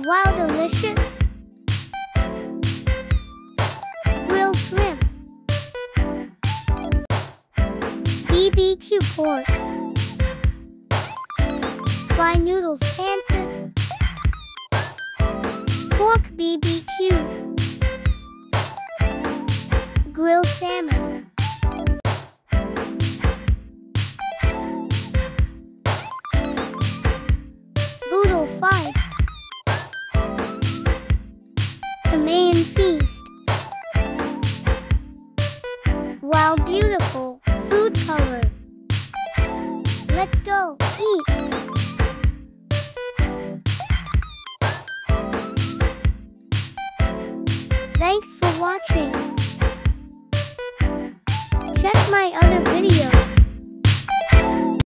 Wow, delicious! Grilled shrimp, BBQ pork, fried noodles pancit, pork BBQ, grilled salmon, boodle fried, Kamayan feast. Wow, beautiful food color. Let's go eat. Thanks for watching. Check my other videos.